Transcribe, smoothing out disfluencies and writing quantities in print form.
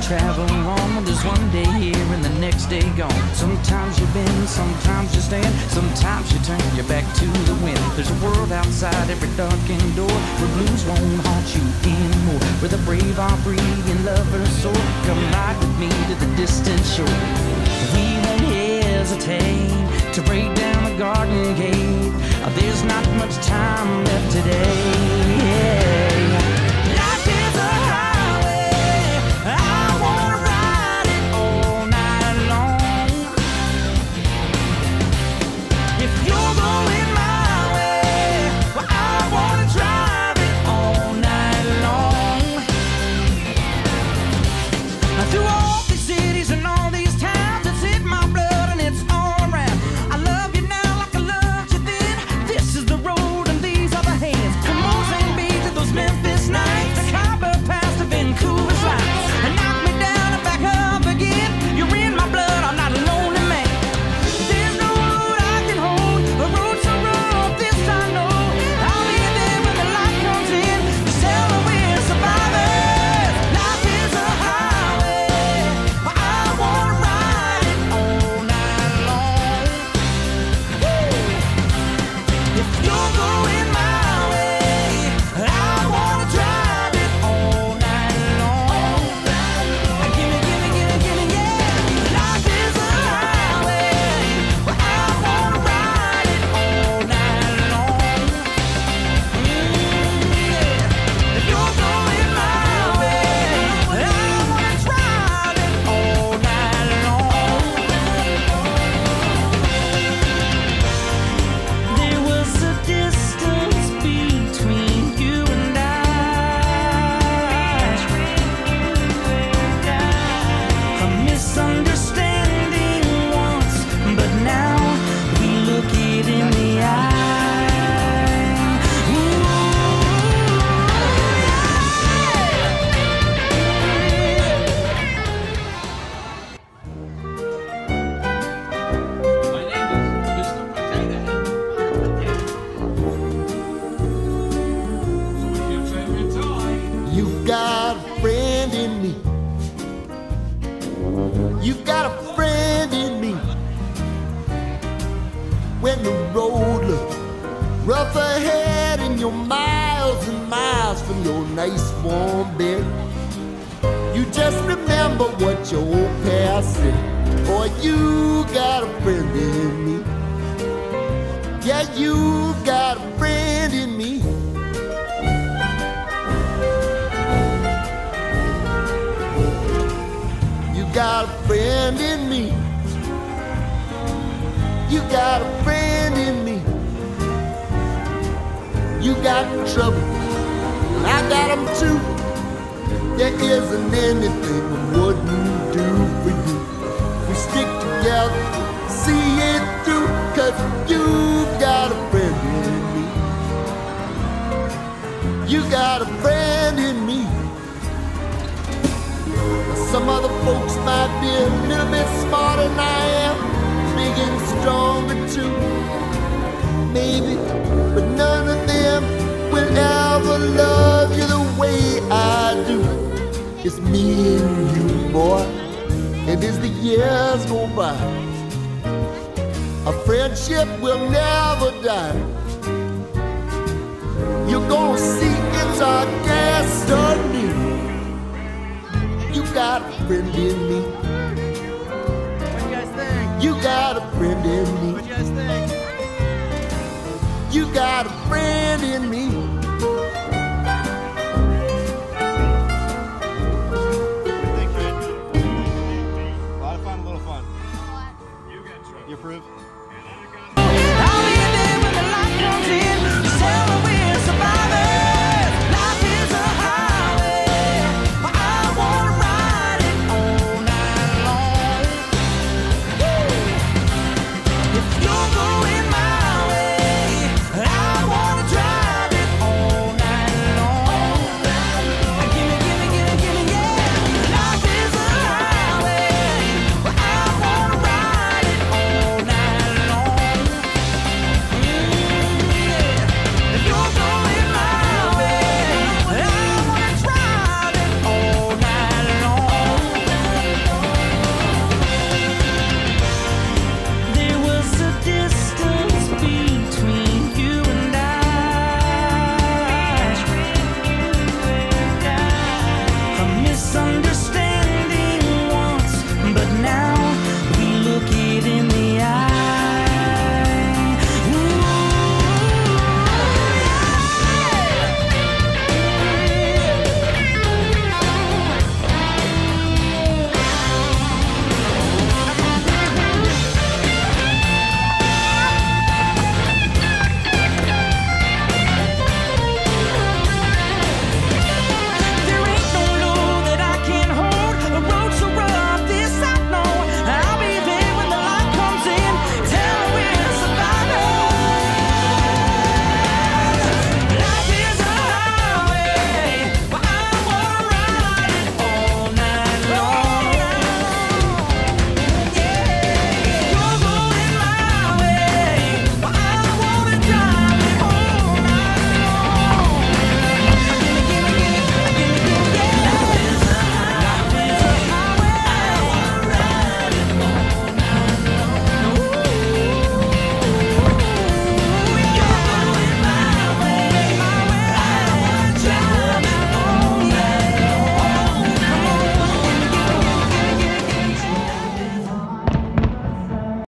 travel on. There's one day here and the next day gone. Sometimes you bend, sometimes you stand, sometimes you turn your back to the wind. There's a world outside every darkened door, where blues won't haunt you anymore, where the brave are free and lovers soar. Come ride with me to the distant shore. We won't hesitate to break down the garden gate. There's not much time left today. You've got a friend in me. You've got a friend in me. When the road looks rough ahead and you're miles and miles from your nice warm bed, you just remember what your old past said. Boy, you got a friend in me. Yeah, you got a friend in me. You got a friend in me. You got a friend in me. You got trouble, and I got them too. There isn't anything I wouldn't do for you. We stick together, see it through, 'cause you got a friend in me. You got a friend in me. Some other folks might be a little bit smarter than I am, big and stronger too, maybe, but none of them will ever love you the way I do. It's me and you, boy, and as the years go by, our friendship will never die. You're gonna see it's our destiny. You got a friend in me.